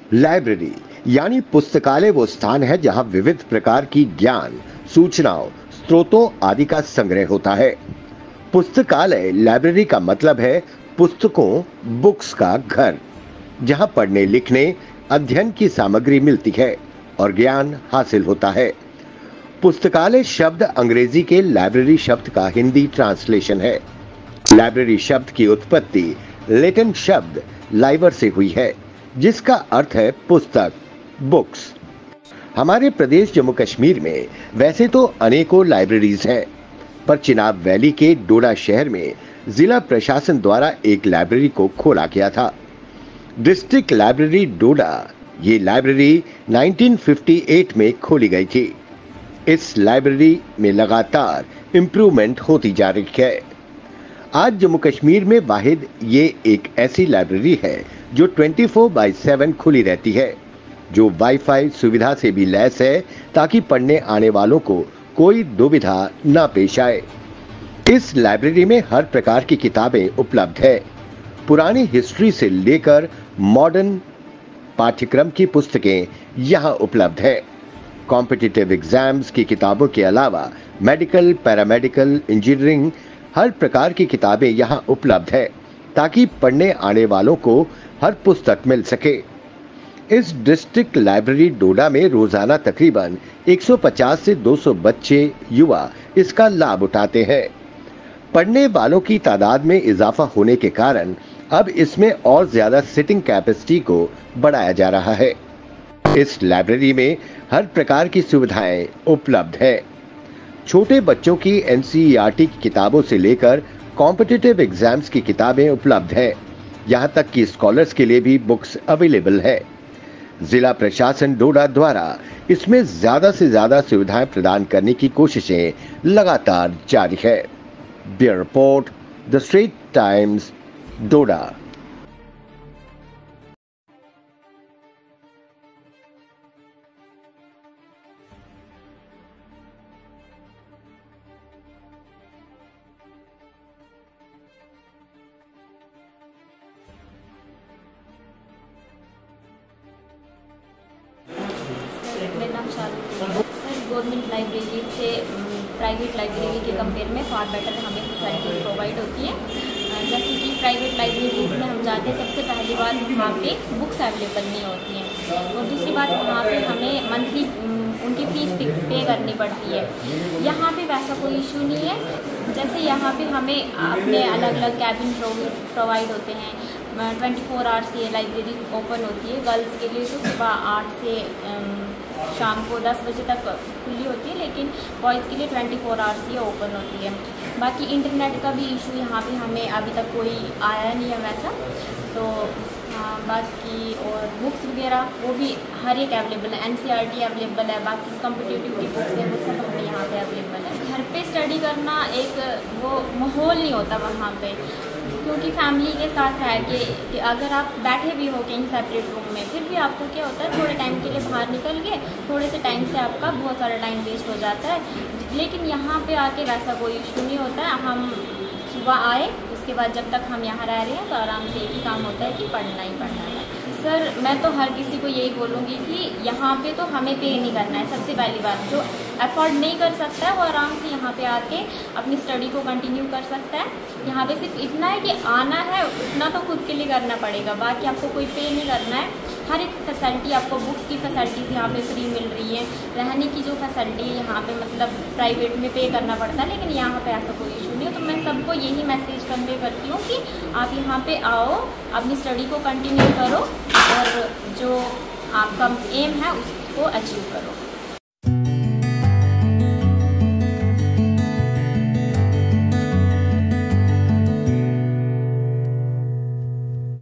Library यानी पुस्तकालय वो स्थान है जहां विविध प्रकार की ज्ञान, सूचनाओं, स्रोतों आदि का संग्रह होता है। पुस्तकालय लाइब्रेरी का मतलब है पुस्तकों, बुक्स का घर, जहां पढ़ने लिखने, अध्ययन की सामग्री मिलती है और ज्ञान हासिल होता है। पुस्तकालय शब्द अंग्रेजी के लाइब्रेरी शब्द का हिंदी ट्रांसलेशन है। लाइब्रेरी शब्द की उत्पत्ति लैटिन शब्द लाइबर से हुई है, जिसका अर्थ है पुस्तक, बुक्स। हमारे प्रदेश जम्मू कश्मीर में वैसे तो अनेकों लाइब्रेरीज हैं, पर चिनाब वैली के डोडा शहर में जिला प्रशासन द्वारा एक लाइब्रेरी को खोला गया था, डिस्ट्रिक्ट लाइब्रेरी डोडा। ये लाइब्रेरी 1958 में खोली गई थी। इस लाइब्रेरी में लगातार इंप्रूवमेंट होती जा रही है। आज जम्मू कश्मीर में वाहिद ये एक ऐसी लाइब्रेरी है जो 24/7 खुली रहती है, जो वाईफाई सुविधा से भी लैस है, ताकि पढ़ने आने वालों को कोई दुविधा ना पेश आए। इस लाइब्रेरी में हर प्रकार की किताबें उपलब्ध है। पुरानी हिस्ट्री से लेकर मॉडर्न पाठ्यक्रम की पुस्तकें यहाँ उपलब्ध है। कॉम्पिटिटिव एग्जाम्स की किताबों के अलावा मेडिकल, पैरामेडिकल, इंजीनियरिंग हर प्रकार की किताबें यहाँ उपलब्ध है, ताकि पढ़ने आने वालों को हर पुस्तक मिल सके। इस डिस्ट्रिक्ट लाइब्रेरी डोडा में रोजाना तकरीबन 150 से 200 बच्चे, युवा इसका लाभ उठाते हैं। पढ़ने वालों की तादाद में इजाफा होने के कारण अब इसमें और ज्यादा सिटिंग कैपेसिटी को बढ़ाया जा रहा है। इस लाइब्रेरी में हर प्रकार की सुविधाएं उपलब्ध है। छोटे बच्चों की एनसीईआरटी की किताबों से लेकर कॉम्पिटिटिव एग्जाम्स की किताबें उपलब्ध हैं। यहाँ तक कि स्कॉलर्स के लिए भी बुक्स अवेलेबल है। जिला प्रशासन डोडा द्वारा इसमें ज्यादा से ज्यादा सुविधाएं प्रदान करने की कोशिशें लगातार जारी है। Bureau report, the Straight Times, Doda. मेरा नाम शाहरुख है सर। गवर्नमेंट लाइब्रेरी से प्राइवेट लाइब्रेरी के कंपेयर में फार बेटर हमें फैसिलिटीज प्रोवाइड होती है। जैसे कि प्राइवेट लाइब्रेरीज में हम जाते हैं, सबसे पहली बात वहाँ पे बुक्स अवेलेबल नहीं होती हैं, और दूसरी बात वहाँ पे हमें मंथली उनकी फीस पे करनी पड़ती है। यहाँ पे वैसा कोई इशू नहीं है। जैसे यहाँ पे हमें अपने अलग अलग कैबिन प्रोवाइड होते हैं। 24 आवर्स ये लाइब्रेरी ओपन होती है। गर्ल्स के लिए तो सुबह 8 से शाम को 10 बजे तक खुली होती है, लेकिन बॉयज़ के लिए 24 आवर्स ये ओपन होती है। बाकी इंटरनेट का भी इशू यहाँ पे हमें अभी तक कोई आया नहीं है वैसा। तो हाँ, बाकी और बुक्स वगैरह वो भी हर एक अवेलेबल है। एनसीईआरटी अवेलेबल है, बाकी कॉम्पिटिटिव की बुक्स है वो सब हमें यहाँ पे अवेलेबल है। घर पे स्टडी करना एक वो माहौल नहीं होता वहाँ पे, क्योंकि फैमिली के साथ है कि अगर आप बैठे भी हो कहीं सेपरेट रूम में, फिर भी आपको क्या होता है, थोड़े टाइम के लिए बाहर निकल गए, थोड़े से टाइम से आपका बहुत सारा टाइम वेस्ट हो जाता है। लेकिन यहाँ पे आके वैसा कोई इशू नहीं होता है। हम सुबह आए, उसके बाद जब तक हम यहाँ रह रहे हैं तो आराम से एक ही काम होता है कि पढ़ना ही पढ़ना है। सर मैं तो हर किसी को यही बोलूँगी कि यहाँ पे तो हमें पे नहीं करना है। सबसे पहली बात, जो अफोर्ड नहीं कर सकता है वो आराम से यहाँ पे आके अपनी स्टडी को कंटिन्यू कर सकता है। यहाँ पे सिर्फ इतना है कि आना है, उतना तो खुद के लिए करना पड़ेगा, बाकी आपको कोई पे नहीं करना है। हर एक फैसिलिटी आपको, बुक्स की फैसिलिटीज़ यहाँ पे फ्री मिल रही है। रहने की जो फैसिलिटी है यहाँ पे मतलब प्राइवेट में पे करना पड़ता है, लेकिन यहाँ पे ऐसा कोई इशू नहीं है। तो मैं सबको यही मैसेज कन्वे करती हूँ कि आप यहाँ पे आओ, अपनी स्टडी को कंटिन्यू करो और जो आपका एम है उसको अचीव करो।